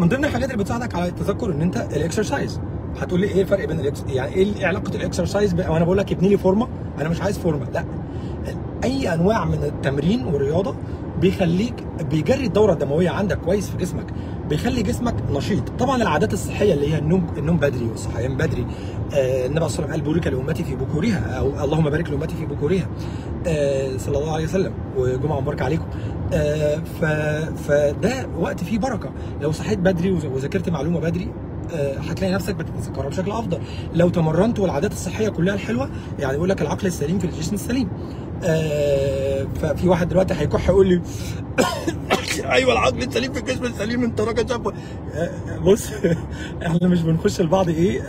من ضمن الحاجات اللي بتساعدك على التذكر ان انت الاكسرسايز. هتقول لي ايه الفرق بين يعني ايه علاقه الاكسرسايز وانا بقول لك ابني لي فورمه؟ انا مش عايز فورمه، لا. اي انواع من التمرين والرياضه بيجري الدوره الدمويه عندك كويس في جسمك، بيخلي جسمك نشيط. طبعا العادات الصحيه اللي هي النوم بدري والصحيان بدري. النبي صلى الله عليه وسلم قال بورك لامتي في بكورها، او اللهم بارك لامتي في بكورها صلى الله عليه وسلم، وجمعه مباركه عليكم. فده وقت فيه بركه. لو صحيت بدري وذاكرت معلومه بدري هتلاقي نفسك بتتذكرها بشكل افضل. لو تمرنت والعادات الصحيه كلها الحلوه، يعني بيقول لك العقل السليم في الجسم السليم. ففي واحد دلوقتي هيكح يقول لي ايوه العقل السليم في الجسم السليم، انت راجل شاب. بص احنا مش بنخش لبعض ايه،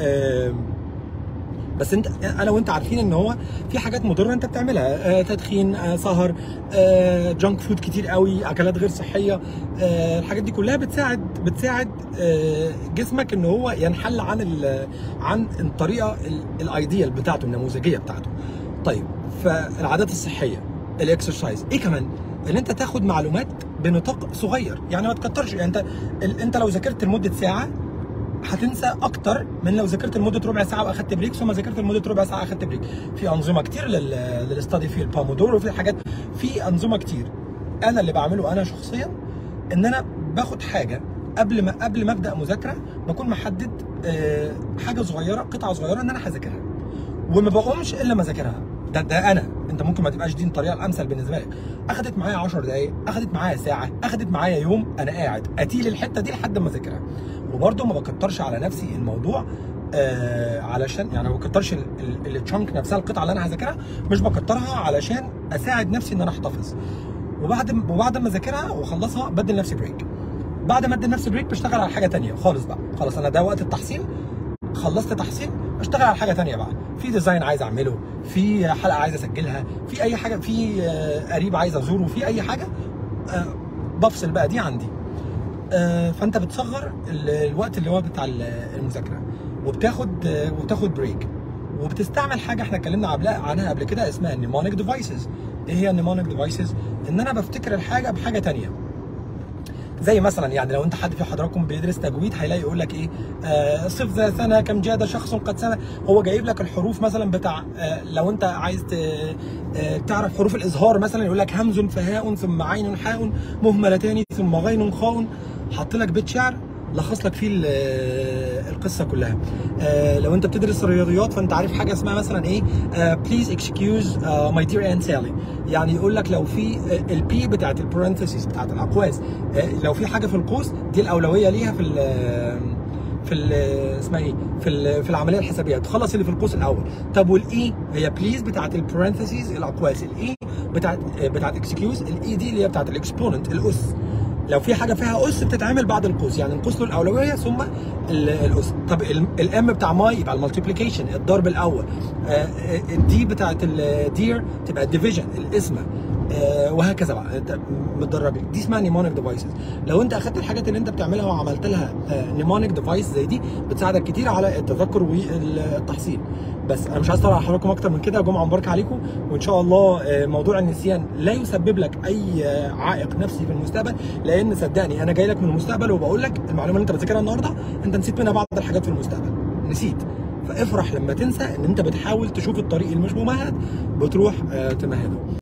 بس انا وانت عارفين ان هو في حاجات مضره انت بتعملها، تدخين، سهر، جانك فود كتير قوي، اكلات غير صحيه. الحاجات دي كلها بتساعد جسمك ان هو ينحل عن الطريقه الايديال بتاعته، النموذجيه بتاعته. طيب، فالعادات الصحيه، الاكسرسايز، ايه كمان؟ ان انت تاخد معلومات بنطاق صغير، يعني ما تكترش. يعني انت لو ذاكرت لمده ساعه هتنسى اكتر من لو ذاكرت لمده ربع ساعه واخدت بريك، ثم ذاكرت لمده ربع ساعه اخدت بريك. في انظمه كتير للاستادي، في البامودورو، في حاجات، في انظمه كتير. انا اللي بعمله انا شخصيا ان انا باخد حاجه قبل ما ابدا مذاكره، بكون محدد حاجه صغيره، قطعه صغيره ان انا هذاكرها، وما بقومش الا ما اذاكرها. ده انا، انت ممكن ما تبقاش دي الطريقه الامثل بالنسبه لك. اخدت معايا 10 دقائق، اخدت معايا ساعه، اخدت معايا يوم، انا قاعد اتيل الحته دي لحد ما اذاكرها. وبرده ما بكترش على نفسي الموضوع، علشان يعني ما بكترش التشانك نفسها، القطعه اللي انا هذاكرها مش بكترها علشان اساعد نفسي ان انا احتفظ. وبعد ما اذاكرها واخلصها بدي لنفسي بريك. بعد ما ادي لنفسي بريك بشتغل على حاجه ثانيه خالص بقى. خلاص انا ده وقت التحصيل، خلصت تحصيل، اشتغل على حاجه ثانيه بقى. في ديزاين عايز اعمله، في حلقه عايز اسجلها، في اي حاجه، في قريب عايز ازوره، في اي حاجه بفصل بقى دي عندي. فانت بتصغر الوقت اللي هو بتاع المذاكره، وبتاخد بريك، وبتستعمل حاجه احنا اتكلمنا عنها قبل كده اسمها النيمونيك ديفايسز. ايه هي النيمونيك ديفايسز؟ ان انا بفتكر الحاجه بحاجه ثانيه. زي مثلا يعني لو انت حد في حضراتكم بيدرس تجويد هيلاقي يقول لك ايه، صف ذا سنه كم جاد شخص قد سنه. هو جايب لك الحروف مثلا بتاع، لو انت عايز تعرف حروف الاظهار مثلا يقول لك همز فهاء ثم عين حاء مهملتان ثم غين خاء. حط لك بيت شعر لخص لك فيه القصه كلها. لو انت بتدرس الرياضيات فانت عارف حاجه اسمها مثلا ايه، بليز اكسكيوز ماي دير انت سالي. يعني يقول لك لو في البي بتاعت البارنثيسيس بتاعت الاقواس، لو في حاجه في القوس دي الاولويه ليها في اسمها ايه، في العمليه الحسابيه تخلص اللي في القوس الاول. طب والاي هي بليز بتاعت البارنثيسيس الاقواس، الاي بتاعت اكسكيوز، الاي دي اللي هي بتاعت الاكسبوننت الاس. لو في حاجه فيها اس بتتعمل بعد القوس، يعني القوس له الاولويه ثم الاس. طب الام بتاع ماي يبقى المالتيبليكيشن، الضرب الاول. الدي بتاعت الدير تبقى الديفيجن، القسمه. وهكذا بقى انت متدرج. دي اسمها نيمونيك ديفايسز. لو انت اخدت الحاجات اللي انت بتعملها وعملت لها نيمونيك ديفايس زي دي بتساعدك كتير على التذكر والتحصيل. بس انا مش عايز اطول على حضراتكم اكتر من كده. جمعه مباركه عليكم، وان شاء الله موضوع النسيان لا يسبب لك اي عائق نفسي في المستقبل، لان صدقني انا جاي لك من المستقبل وبقول لك المعلومه اللي انت بتذاكرها النهارده انت نسيت منها بعض الحاجات في المستقبل، نسيت. فافرح لما تنسى ان انت بتحاول تشوف الطريق المش ممهد بتروح تمهده.